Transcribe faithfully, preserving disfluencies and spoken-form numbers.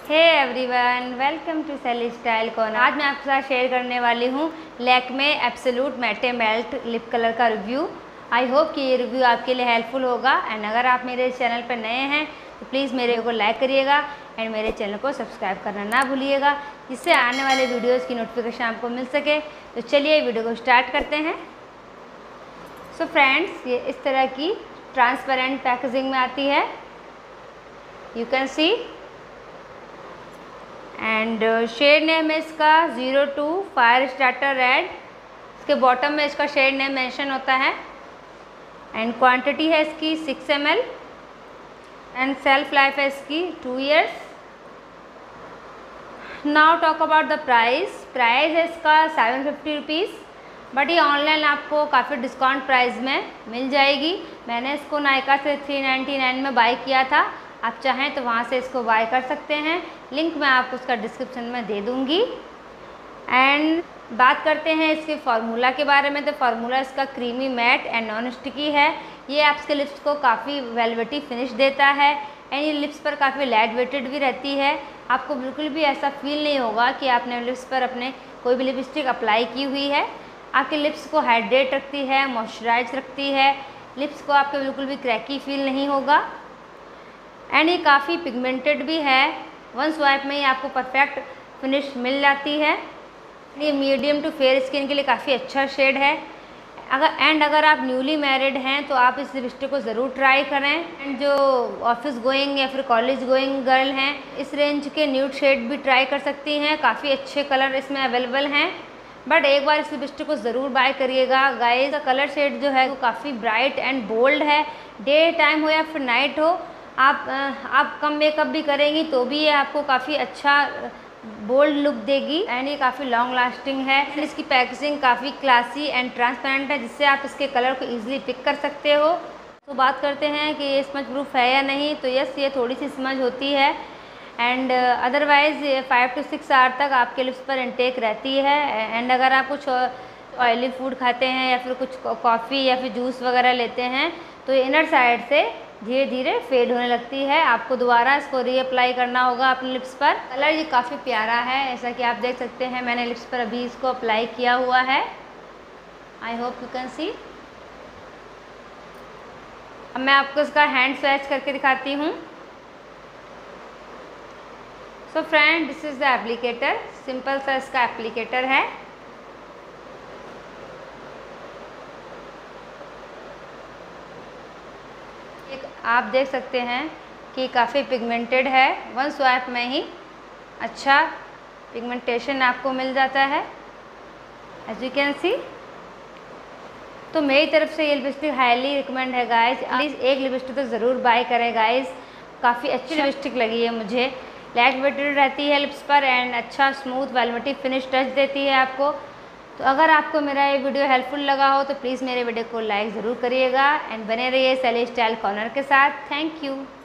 Hey everyone, welcome to Sally style corner. आज मैं आपके साथ शेयर करने वाली हूँ Lakme absolute matte melt lip colour का रिव्यू। आई होप कि ये रिव्यू आपके लिए हेल्पफुल होगा। एंड अगर आप मेरे चैनल पर नए हैं तो प्लीज़ मेरे को लाइक करिएगा एंड मेरे चैनल को सब्सक्राइब करना ना भूलिएगा, जिससे आने वाले वीडियोज़ की नोटिफिकेशन आपको मिल सके। तो चलिए वीडियो को स्टार्ट करते हैं। सो so फ्रेंड्स, ये इस तरह की ट्रांसपेरेंट पैकेजिंग में आती है, you can see. And shade name है इसका zero two fire starter red. इसके बॉटम में इसका शेड नेम मेंशन होता है। एंड क्वांटिटी है इसकी six M L and shelf life है इसकी two years. Now talk about the price. Price है इसका सेवन फिफ्टी रुपीज़, बट ये ऑनलाइन आपको काफ़ी डिस्काउंट प्राइस में मिल जाएगी। मैंने इसको नायका से थ्री नाइन्टी नाइन में बाय किया था। आप चाहें तो वहाँ से इसको बाय कर सकते हैं, लिंक मैं आपको उसका डिस्क्रिप्शन में दे दूँगी। एंड बात करते हैं इसके फार्मूला के बारे में। तो फार्मूला इसका creamy matte and non sticky है। ये आपके लिप्स को काफ़ी वेलवेटी फिनिश देता है एंड ये लिप्स पर काफ़ी लाइट वेटेड भी रहती है। आपको बिल्कुल भी ऐसा फील नहीं होगा कि आपने लिप्स पर अपने कोई भी लिपस्टिक अप्लाई की हुई है। आपके लिप्स को हाइड्रेट रखती है, मॉइस्चराइज रखती है। लिप्स को आपके बिल्कुल भी क्रैकी फील नहीं होगा। एंड ये काफ़ी पिगमेंटेड भी है। वन स्वाइप में ही आपको परफेक्ट फिनिश मिल जाती है। ये मीडियम टू फेयर स्किन के लिए काफ़ी अच्छा शेड है। अगर एंड अगर आप न्यूली मैरिड हैं तो आप इस लिपस्टिक को ज़रूर ट्राई करें। एंड जो ऑफिस गोइंग या फिर कॉलेज गोइंग गर्ल हैं, इस रेंज के न्यूड शेड भी ट्राई कर सकती हैं। काफ़ी अच्छे कलर इसमें अवेलेबल हैं, बट एक बार इस लिपस्टिक को ज़रूर बाय करिएगा गाइस। का कलर शेड जो है वो काफ़ी ब्राइट एंड बोल्ड है। डे टाइम हो या फिर नाइट हो, आप आप कम मेकअप भी करेंगी तो भी ये आपको काफ़ी अच्छा बोल्ड लुक देगी। एंड ये काफ़ी लॉन्ग लास्टिंग है। इसकी पैकेजिंग काफ़ी क्लासी एंड ट्रांसपेरेंट है, जिससे आप इसके कलर को इजीली पिक कर सकते हो। तो बात करते हैं कि ये स्मज प्रूफ है या नहीं। तो यस, ये थोड़ी सी स्मज होती है एंड अदरवाइज़ ये फाइव टू सिक्स आवर तक आपके लिप्स पर इनटेक रहती है। एंड अगर आप कुछ ऑयली फूड खाते हैं या फिर कुछ कॉफ़ी या फिर जूस वगैरह लेते हैं तो ये इनर साइड से धीरे धीरे फेड होने लगती है। आपको दोबारा इसको रीअप्लाई करना होगा अपने लिप्स पर। कलर ये काफ़ी प्यारा है, ऐसा कि आप देख सकते हैं। मैंने लिप्स पर अभी इसको अप्लाई किया हुआ है। I hope you can see. अब मैं आपको इसका हैंड स्वैच करके दिखाती हूँ। So friend, this is the applicator. Simple सा इसका एप्लीकेटर है। आप देख सकते हैं कि काफ़ी पिगमेंटेड है। वन स्वाइप में ही अच्छा पिगमेंटेशन आपको मिल जाता है, एज यू कैन सी। तो मेरी तरफ से ये लिपस्टिक हाईली रिकमेंड है गाइस। प्लीज़ एक लिपस्टिक तो ज़रूर बाय करें गाइस। काफ़ी अच्छी लिपस्टिक लगी है मुझे। लाइट वेटेड रहती है लिप्स पर एंड अच्छा स्मूथ वेलवेटी फिनिश टच देती है आपको। तो अगर आपको मेरा ये वीडियो हेल्पफुल लगा हो तो प्लीज़ मेरे वीडियो को लाइक ज़रूर करिएगा एंड बने रहिए सैली स्टाइल कॉर्नर के साथ। Thank you.